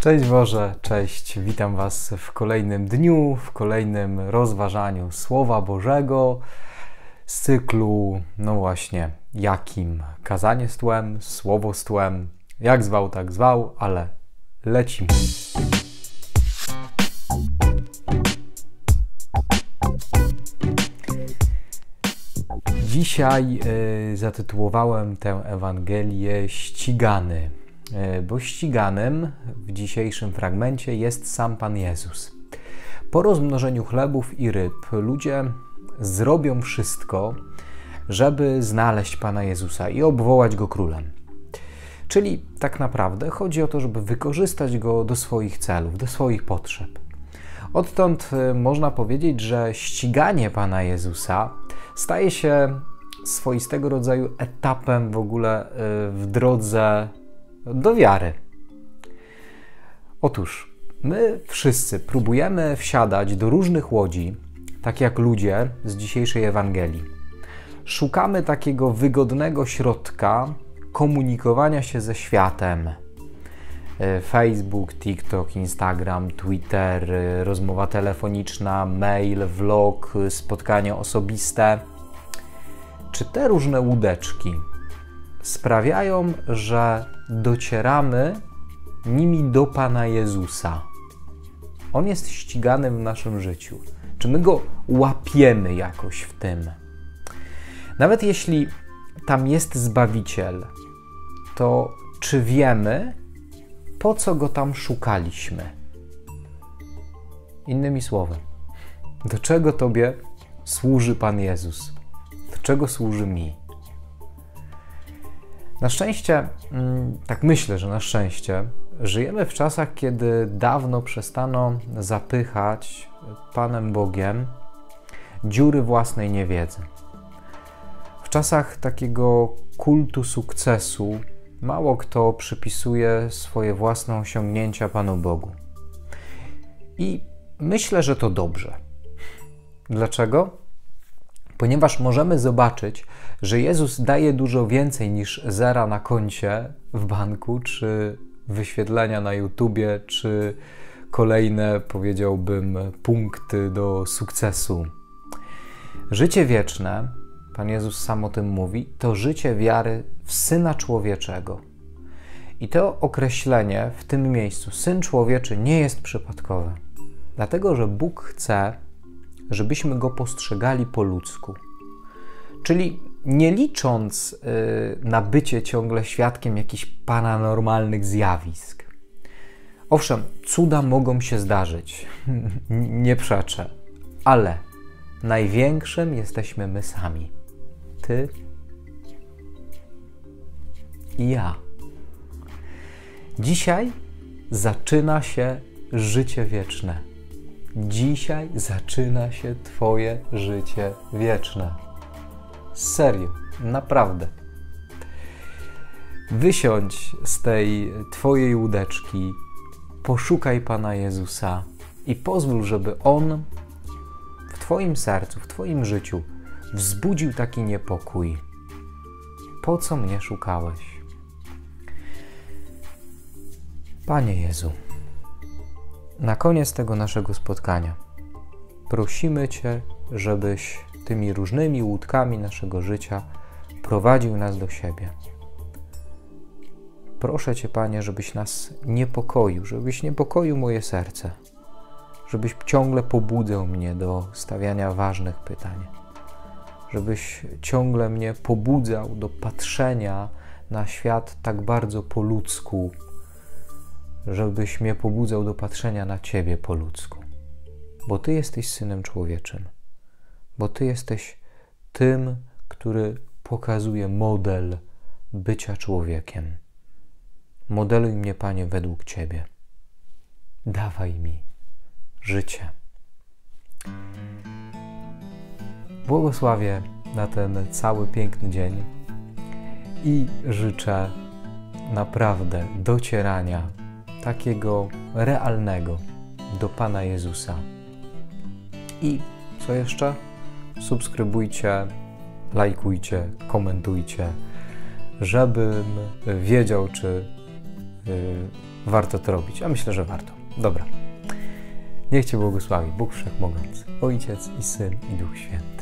Cześć Boże, cześć, witam Was w kolejnym dniu, w kolejnym rozważaniu Słowa Bożego z cyklu, no właśnie, jakim? Kazanie z tłem, Słowo z tłem, jak zwał, tak zwał, ale lecimy. Dzisiaj zatytułowałem tę Ewangelię Ścigany, bo ściganym w dzisiejszym fragmencie jest sam Pan Jezus. Po rozmnożeniu chlebów i ryb ludzie zrobią wszystko, żeby znaleźć Pana Jezusa i obwołać Go królem. Czyli tak naprawdę chodzi o to, żeby wykorzystać Go do swoich celów, do swoich potrzeb. Odtąd można powiedzieć, że ściganie Pana Jezusa staje się swoistego rodzaju etapem w ogóle w drodze do wiary. Otóż my wszyscy próbujemy wsiadać do różnych łodzi, tak jak ludzie z dzisiejszej Ewangelii. Szukamy takiego wygodnego środka komunikowania się ze światem. Facebook, TikTok, Instagram, Twitter, rozmowa telefoniczna, mail, vlog, spotkanie osobiste. Czy te różne łódeczki sprawiają, że docieramy nimi do Pana Jezusa? On jest ścigany w naszym życiu. Czy my Go łapiemy jakoś w tym? Nawet jeśli tam jest Zbawiciel, to czy wiemy, po co Go tam szukaliśmy? Innymi słowy, do czego Tobie służy Pan Jezus? Do czego służy mi? Na szczęście, tak myślę, że na szczęście, żyjemy w czasach, kiedy dawno przestano zapychać Panem Bogiem dziury własnej niewiedzy. W czasach takiego kultu sukcesu mało kto przypisuje swoje własne osiągnięcia Panu Bogu. I myślę, że to dobrze. Dlaczego? Ponieważ możemy zobaczyć, że Jezus daje dużo więcej niż zera na koncie w banku, czy wyświetlenia na YouTubie, czy kolejne, powiedziałbym, punkty do sukcesu. Życie wieczne, Pan Jezus sam o tym mówi, to życie wiary w Syna Człowieczego. I to określenie w tym miejscu, Syn Człowieczy, nie jest przypadkowe. Dlatego, że Bóg chce, żebyśmy Go postrzegali po ludzku. Czyli nie licząc na bycie ciągle świadkiem jakichś paranormalnych zjawisk. Owszem, cuda mogą się zdarzyć, nie przeczę, ale największym jesteśmy my sami. Ty i ja. Dzisiaj zaczyna się życie wieczne. Dzisiaj zaczyna się Twoje życie wieczne. Serio, naprawdę. Wysiądź z tej Twojej łódeczki, poszukaj Pana Jezusa i pozwól, żeby On w Twoim sercu, w Twoim życiu wzbudził taki niepokój. Po co mnie szukałeś? Panie Jezu, na koniec tego naszego spotkania prosimy Cię, żebyś tymi różnymi łódkami naszego życia prowadził nas do siebie. Proszę Cię, Panie, żebyś nas niepokoił, żebyś niepokoił moje serce, żebyś ciągle pobudzał mnie do stawiania ważnych pytań, żebyś ciągle mnie pobudzał do patrzenia na świat tak bardzo po ludzku, żebyś mnie pobudzał do patrzenia na Ciebie po ludzku. Bo Ty jesteś Synem Człowieczym. Bo Ty jesteś tym, który pokazuje model bycia człowiekiem. Modeluj mnie, Panie, według Ciebie. Dawaj mi życie. Błogosławię na ten cały piękny dzień i życzę naprawdę docierania takiego realnego do Pana Jezusa. I co jeszcze? Subskrybujcie, lajkujcie, komentujcie, żebym wiedział, czy warto to robić. A myślę, że warto. Dobra. Niech Cię błogosławi Bóg Wszechmogący, Ojciec i Syn i Duch Święty.